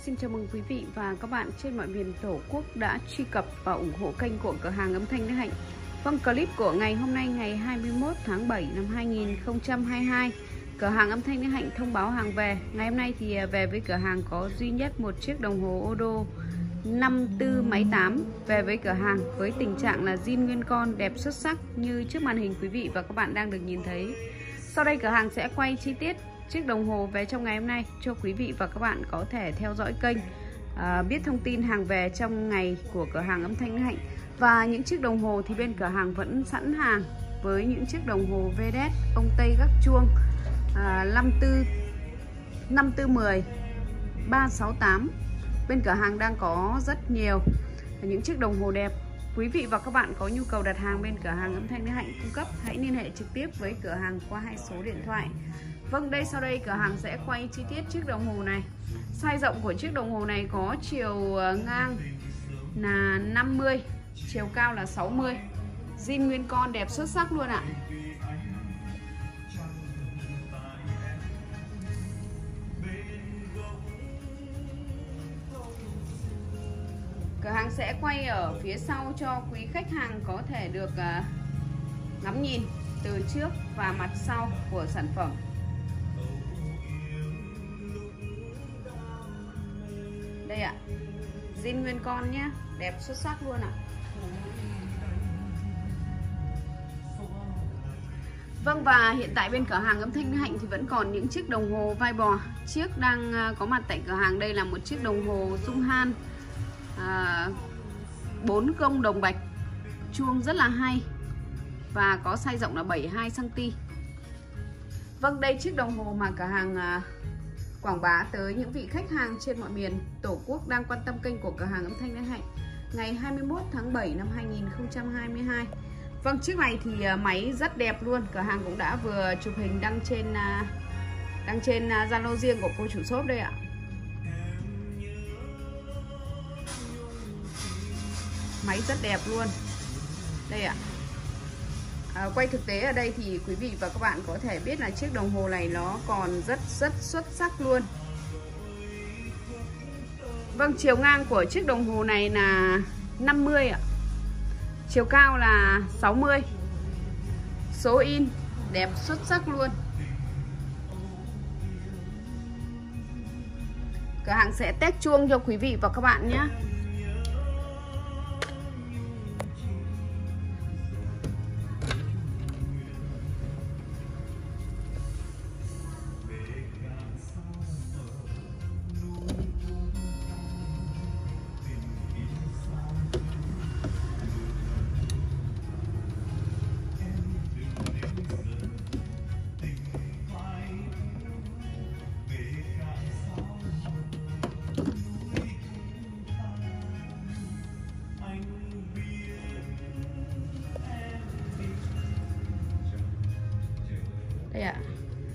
Xin chào mừng quý vị và các bạn trên mọi miền Tổ quốc đã truy cập và ủng hộ kênh của cửa hàng âm thanh Đức Hạnh. Vâng, clip của ngày hôm nay ngày 21 tháng 7 năm 2022, cửa hàng âm thanh Đức Hạnh thông báo hàng về. Ngày hôm nay thì về với cửa hàng có duy nhất một chiếc đồng hồ Odo 54 máy 8 về với cửa hàng với tình trạng là zin nguyên con, đẹp xuất sắc như trước màn hình quý vị và các bạn đang được nhìn thấy. Sau đây cửa hàng sẽ quay chi tiết chiếc đồng hồ về trong ngày hôm nay cho quý vị và các bạn có thể theo dõi kênh, biết thông tin hàng về trong ngày của cửa hàng âm thanh Đức Hạnh. Và những chiếc đồng hồ thì bên cửa hàng vẫn sẵn hàng với những chiếc đồng hồ VDS ông Tây gác chuông 54 5410 368. Bên cửa hàng đang có rất nhiều những chiếc đồng hồ đẹp. Quý vị và các bạn có nhu cầu đặt hàng bên cửa hàng âm thanh Đức Hạnh cung cấp, hãy liên hệ trực tiếp với cửa hàng qua 2 số điện thoại. Vâng, sau đây cửa hàng sẽ quay chi tiết chiếc đồng hồ này. Size rộng của chiếc đồng hồ này có chiều ngang là 50, chiều cao là 60. Zin nguyên con, đẹp xuất sắc luôn ạ. Cửa hàng sẽ quay ở phía sau cho quý khách hàng có thể được ngắm nhìn từ trước và mặt sau của sản phẩm. Đây ạ, zin nguyên con nhé, đẹp xuất sắc luôn ạ. Vâng, và hiện tại bên cửa hàng âm thanh Đức Hạnh thì vẫn còn những chiếc đồng hồ vai bò. Chiếc đang có mặt tại cửa hàng đây là một chiếc đồng hồ Dung Han 4 công đồng bạch, chuông rất là hay và có size rộng là 72 cm. Vâng, đây chiếc đồng hồ mà cửa hàng quảng bá tới những vị khách hàng trên mọi miền Tổ quốc đang quan tâm kênh của cửa hàng âm thanh Đức Hạnh ngày 21 tháng 7 năm 2022. Vâng, chiếc này thì máy rất đẹp luôn. Cửa hàng cũng đã vừa chụp hình đăng trên Zalo riêng của cô chủ shop đây ạ. Máy rất đẹp luôn. Đây ạ. Quay thực tế ở đây thì quý vị và các bạn có thể biết là chiếc đồng hồ này nó còn rất xuất sắc luôn. Vâng, chiều ngang của chiếc đồng hồ này là 50 ạ. Chiều cao là 60. Số in đẹp xuất sắc luôn. Cửa hàng sẽ test chuông cho quý vị và các bạn nhé. Đây ạ.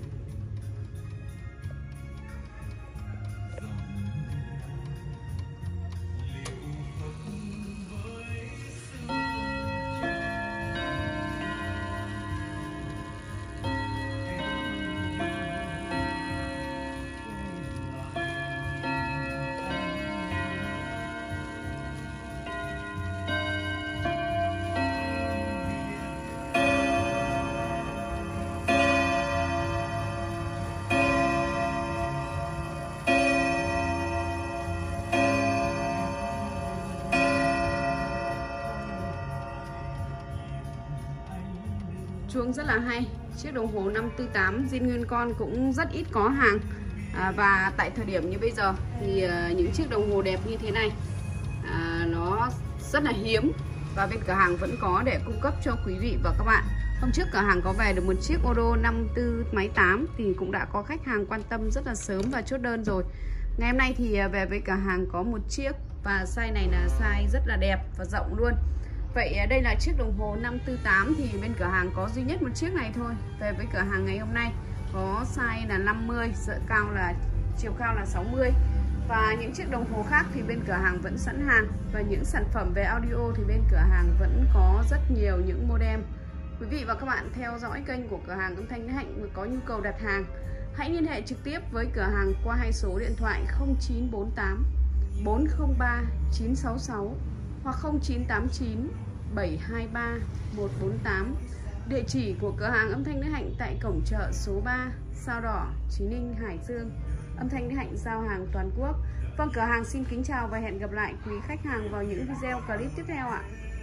Chuông rất là hay. Chiếc đồng hồ 548 zin nguyên con cũng rất ít có hàng, và tại thời điểm như bây giờ thì những chiếc đồng hồ đẹp như thế này nó rất là hiếm và bên cửa hàng vẫn có để cung cấp cho quý vị và các bạn. Hôm trước cửa hàng có về được một chiếc Odo 54 máy 8 thì cũng đã có khách hàng quan tâm rất là sớm và chốt đơn rồi. Ngày hôm nay thì về với cửa hàng có một chiếc và size này là size rất là đẹp và rộng luôn. Vậy đây là chiếc đồng hồ 548 thì bên cửa hàng có duy nhất một chiếc này thôi. Về với cửa hàng ngày hôm nay có size là 50, chiều cao là 60. Và những chiếc đồng hồ khác thì bên cửa hàng vẫn sẵn hàng. Và những sản phẩm về audio thì bên cửa hàng vẫn có rất nhiều những modem. Quý vị và các bạn theo dõi kênh của cửa hàng âm thanh Đức Hạnh có nhu cầu đặt hàng, Hãy liên hệ trực tiếp với cửa hàng qua hai số điện thoại 0948 403 966 hoặc 0989 723 148. Địa chỉ của cửa hàng âm thanh Đức Hạnh tại cổng chợ số 3, Sao Đỏ, Chí Ninh, Hải Dương. Âm thanh Đức Hạnh giao hàng toàn quốc. Vâng, cửa hàng xin kính chào và hẹn gặp lại quý khách hàng vào những video clip tiếp theo ạ.